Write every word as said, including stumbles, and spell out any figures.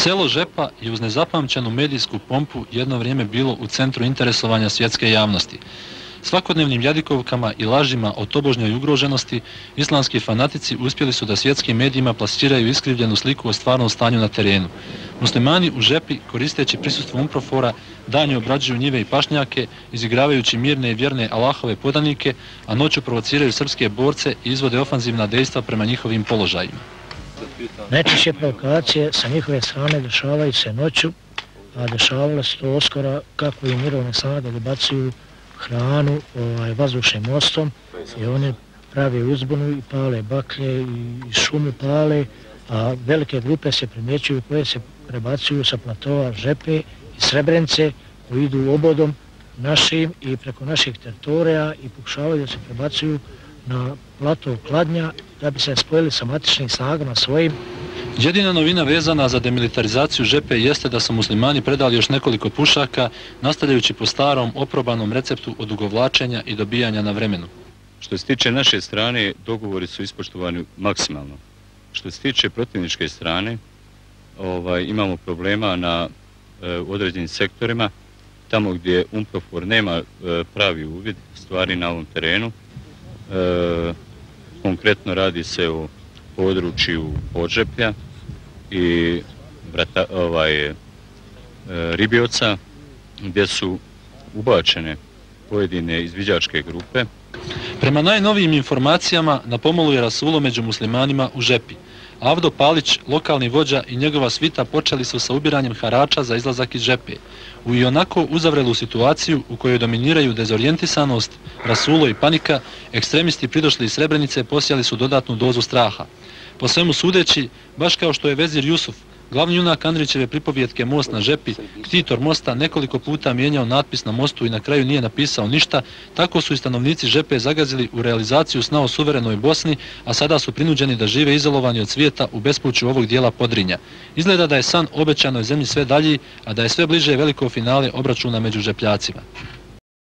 Selo Žepa je uz nezapamćenu medijsku pompu jedno vrijeme bilo u centru interesovanja svjetske javnosti. Svakodnevnim jadikovkama i lažima o tobožnjoj ugroženosti islamski fanatici uspjeli su da svjetskim medijima plasiraju iskrivljenu sliku o stvarnom stanju na terenu. Muslimani u Žepi, koristeći prisustvo UNPROFOR-a, danju obrađuju njive i pašnjake, izigravajući mirne i vjerne Allahove podanike, a noću provociraju srpske borce i izvode ofanzivna dejstva prema njihovim položajima. Najčešće provokacije sa njihove strane dešavaju se noću, a dešavalo se to oskora kako i mirovne snage dobacuju hranu ovaj, vazdušnim mostom i oni prave uzbunu i pale baklje i šumu pale, a velike grupe se primjećuju koje se prebacuju sa platova Žepe i Srebrenice koji idu obodom našim i preko naših teritorija i pokušavaju da se prebacuju na platov Kladnja da bi se spojili sa matičnim snagama svojim. Jedina novina vezana za demilitarizaciju Žepe jeste da su muslimani predali još nekoliko pušaka, nastavljajući po starom oprobanom receptu odugovlačenja i dobijanja na vremenu. Što se tiče naše strane, dogovori su ispoštovani maksimalno. Što se tiče protivničke strane, ovaj, imamo problema na e, određenim sektorima, tamo gdje UNPROFOR nema e, pravi uvid stvari na ovom terenu. E, konkretno radi se o području Podžeplja i brata, ovaj, e, Ribioca, gdje su ubačene pojedine izviđačke grupe. Prema najnovijim informacijama na pomolu je rasulo među muslimanima u Žepi. Avdo Palić, lokalni vođa i njegova svita počeli su sa ubiranjem harača za izlazak iz Žepe. U ionako uzavrelu situaciju u kojoj dominiraju dezorijentisanost, rasulo i panika, ekstremisti pridošli iz Srebrenice posijali su dodatnu dozu straha. Po svemu sudeći, baš kao što je vezir Jusuf, glavni junak Andrićeve pripovjetke Most na Žepi, ktitor mosta nekoliko puta mijenjao natpis na mostu i na kraju nije napisao ništa, tako su i stanovnici Žepe zagazili u realizaciju sna o suverenoj Bosni, a sada su prinuđeni da žive izolovani od svijeta u bespuću ovog dijela Podrinja. Izgleda da je san obećanoj zemlji sve dalji, a da je sve bliže veliko finale obračuna među Žepljacima.